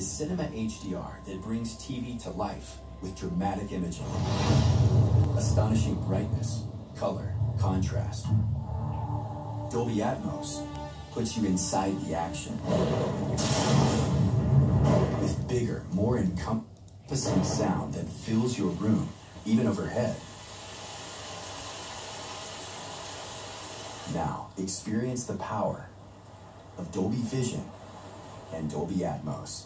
is Cinema HDR that brings TV to life with dramatic imaging, astonishing brightness, color, contrast. Dolby Atmos puts you inside the action with bigger, more encompassing sound that fills your room, even overhead. Now, experience the power of Dolby Vision and Dolby Atmos.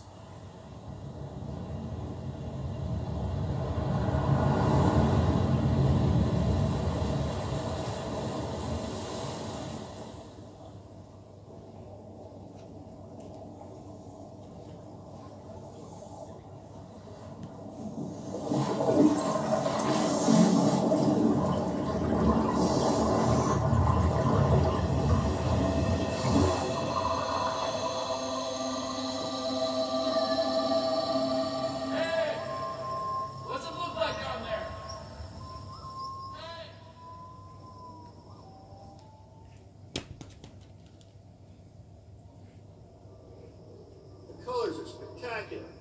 Colors are spectacular.